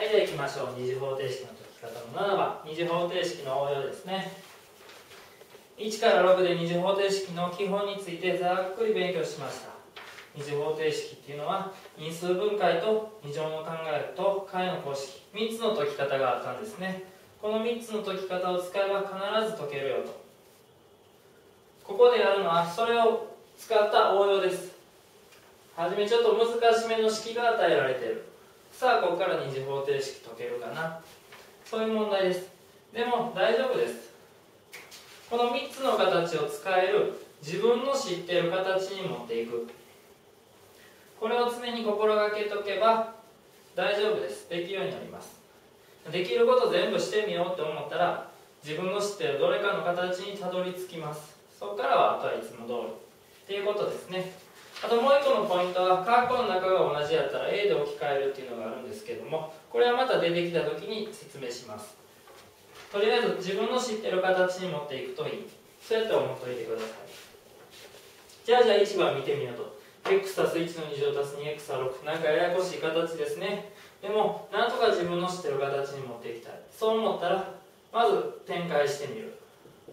はい、では行きましょう。二次方程式の解き方の7番、二次方程式の応用ですね。1から6で二次方程式の基本についてざっくり勉強しました。二次方程式っていうのは因数分解と2乗の考えと解の公式3つの解き方があったんですね。この3つの解き方を使えば必ず解けるよと。ここでやるのはそれを使った応用です。はじめちょっと難しめの式が与えられている。さあここから二次方程式解けるかな、そういう問題です。でも大丈夫です。この3つの形を使える自分の知っている形に持っていく、これを常に心がけておけば大丈夫です。できるようになります。できること全部してみようって思ったら自分の知っているどれかの形にたどり着きます。そこからはあとはいつも通りっていうことですね。あともう一個のポイントは括弧の中が同じやったら A で置き換えるっていうのがあるんですけども、これはまた出てきた時に説明します。とりあえず自分の知っている形に持っていくといい、そうやって思っておいてください。じゃあ1番見てみようと。 x 足す1の2乗足す 2x は6、なんかややこしい形ですね。でもなんとか自分の知っている形に持っていきたい、そう思ったらまず展開してみる。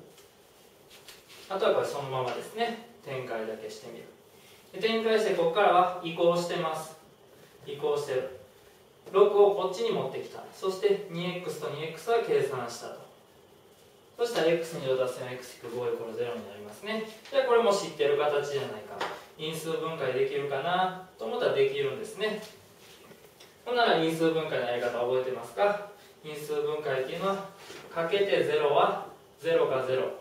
あとはこれそのままですね。展開だけしてみる。で展開してここからは移行してます。移行してる。6をこっちに持ってきた。そして 2x と 2x は計算したと。そしたら x2乗足す 4x-5 イコール0になりますね。じゃあこれも知ってる形じゃないか。因数分解できるかなと思ったらできるんですね。ほんなら因数分解のやり方覚えてますか？因数分解っていうのはかけて0は0が0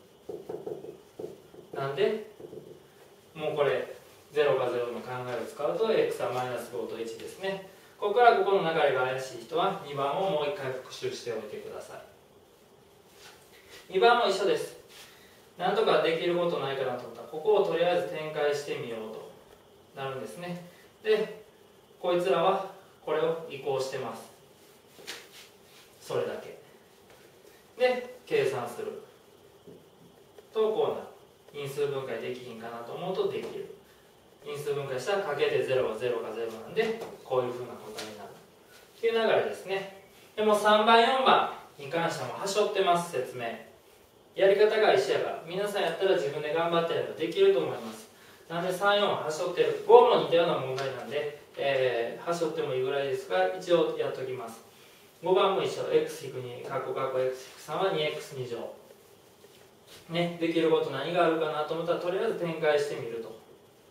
なんで、もうこれ0が0の考えを使うと x はマイナス5と1ですね。ここからここの流れが怪しい人は2番をもう一回復習しておいてください。2番も一緒です。なんとかできることないかなと思ったらここをとりあえず展開してみようとなるんですね。でこいつらはこれを移行してます。それだけで計算するとこうなる。因数分解できひんかなと思うとできる。因数分解したらかけて0は0が0なんでこういうふうな答えになるっていう流れですね。でも3番4番に関してもはしょってます。説明やり方が一緒やから皆さんやったら自分で頑張ってやればできると思います。なんで3、4ははしょってる。5も似たような問題なんで、はしょってもいいぐらいですが一応やっときます。5番も一緒。x-2 x-3 は 2x2 乗ね、できること何があるかなと思ったらとりあえず展開してみると。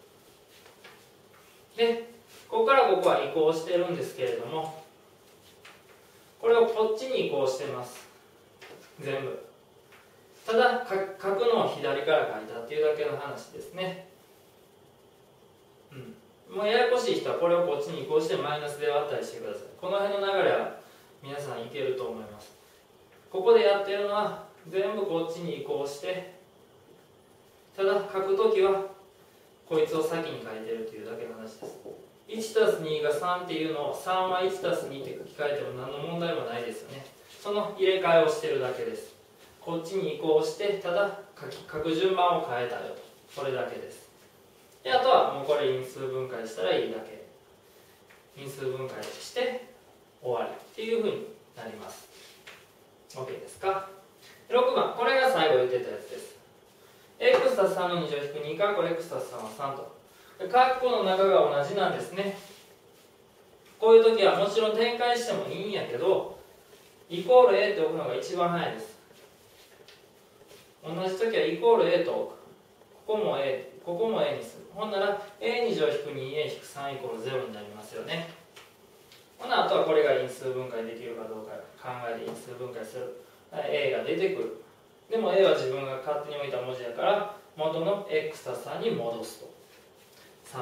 でここからここは移行してるんですけれども、これをこっちに移行してます。全部ただ書くのを左から書いたっていうだけの話ですね。もうややこしい人はこれをこっちに移行してマイナスで割ったりしてください。この辺の流れは皆さんいけると思います。ここでやってるのは全部こっちに移行して、ただ書くときはこいつを先に書いてるというだけの話です。1+2 が3っていうのを3は 1+2 って書き換えても何の問題もないですよね。その入れ替えをしてるだけです。こっちに移行してただ書く順番を変えたよと、それだけです。であとはもうこれ因数分解したらいいだけ。因数分解して終わりっていうふうになります。 OK ですか。6番、これが最後言ってたやつです。x たす3の2乗引く2かっこ x たす3は3と。括弧の中が同じなんですね。こういう時はもちろん展開してもいいんやけどイコール A って置くのが一番早いです。同じ時はイコール A と置く。ここも A、ここも A にする。ほんなら A2 乗引く 2A 引く3イコール0になりますよね。ほなあとはこれが因数分解できるかどうか考えて因数分解する。A が出てくる。でも A は自分が勝手に置いた文字やから元の x たす3に戻すと。3-1。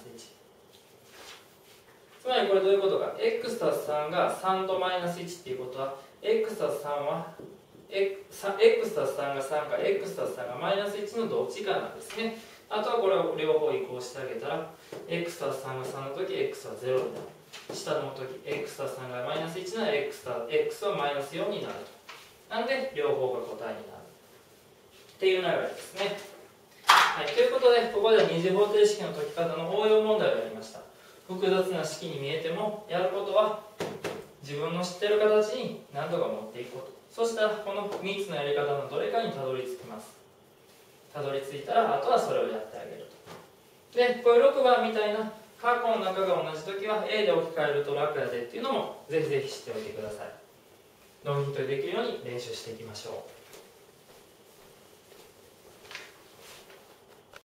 つまりこれどういうことか。x たす3が3とマイナス1っていうことは x たす3は x たす3が3か x たす3がマイナス1のどっちかなんですね。あとはこれを両方移行してあげたら x たす3が3の時 x は0になる。下の時 x たす3がマイナス1なら x はマイナス4になると。なんで両方が答えになるっていう流れですね。はい、ということでここでは二次方程式の解き方の応用問題をやりました。複雑な式に見えてもやることは自分の知ってる形に何とか持っていくこと。そしたらこの3つのやり方のどれかにたどり着きます。たどり着いたらあとはそれをやってあげると。でこれ6番みたいな過去の中が同じ時は A で置き換えると楽やでっていうのもぜひぜひ知っておいてください。ノーヒントでできるように練習していきましょう。